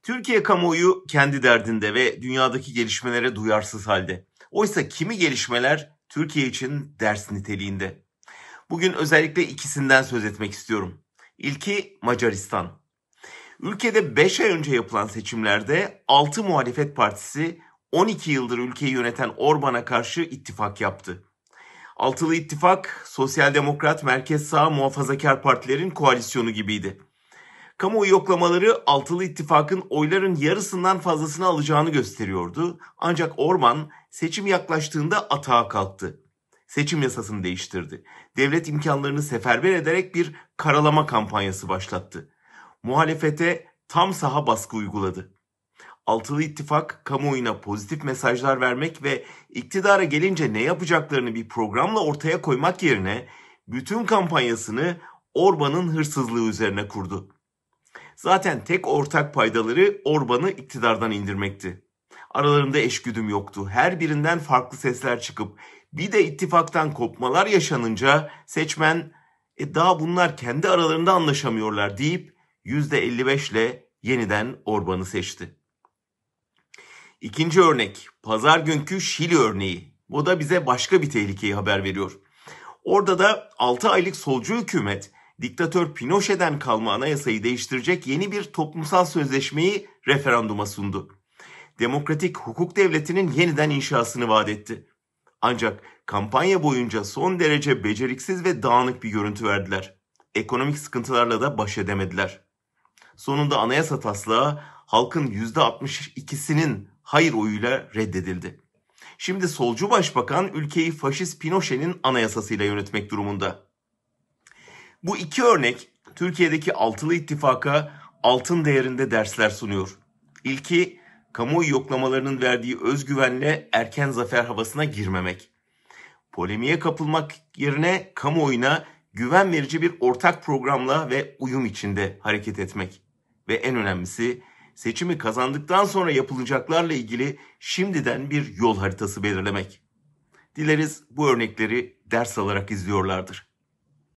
Türkiye kamuoyu kendi derdinde ve dünyadaki gelişmelere duyarsız halde. Oysa kimi gelişmeler Türkiye için ders niteliğinde. Bugün özellikle ikisinden söz etmek istiyorum. İlki Macaristan. Ülkede 5 ay önce yapılan seçimlerde 6 muhalefet partisi 12 yıldır ülkeyi yöneten Orban'a karşı ittifak yaptı. Altılı ittifak, sosyal demokrat, merkez sağ, muhafazakar partilerin koalisyonu gibiydi. Kamuoyu yoklamaları Altılı İttifak'ın oyların yarısından fazlasını alacağını gösteriyordu. Ancak Orban seçim yaklaştığında atağa kalktı. Seçim yasasını değiştirdi. Devlet imkanlarını seferber ederek bir karalama kampanyası başlattı. Muhalefete tam saha baskı uyguladı. Altılı İttifak kamuoyuna pozitif mesajlar vermek ve iktidara gelince ne yapacaklarını bir programla ortaya koymak yerine bütün kampanyasını Orban'ın hırsızlığı üzerine kurdu. Zaten tek ortak paydaları Orban'ı iktidardan indirmekti. Aralarında eşgüdüm yoktu. Her birinden farklı sesler çıkıp bir de ittifaktan kopmalar yaşanınca seçmen daha bunlar kendi aralarında anlaşamıyorlar deyip %55 ile yeniden Orban'ı seçti. İkinci örnek, pazar günkü Şili örneği. Bu da bize başka bir tehlikeyi haber veriyor. Orada da 6 aylık solcu hükümet diktatör Pinochet'den kalma anayasayı değiştirecek yeni bir toplumsal sözleşmeyi referanduma sundu. Demokratik hukuk devletinin yeniden inşasını vaat etti. Ancak kampanya boyunca son derece beceriksiz ve dağınık bir görüntü verdiler. Ekonomik sıkıntılarla da baş edemediler. Sonunda anayasa taslağı halkın %62'sinin hayır oyuyla reddedildi. Şimdi solcu başbakan ülkeyi faşist Pinochet'in anayasasıyla yönetmek durumunda. Bu iki örnek Türkiye'deki altılı ittifaka altın değerinde dersler sunuyor. İlki, kamuoyu yoklamalarının verdiği özgüvenle erken zafer havasına girmemek. Polemiğe kapılmak yerine kamuoyuna güven verici bir ortak programla ve uyum içinde hareket etmek. Ve en önemlisi, seçimi kazandıktan sonra yapılacaklarla ilgili şimdiden bir yol haritası belirlemek. Dileriz bu örnekleri ders alarak izliyorlardır.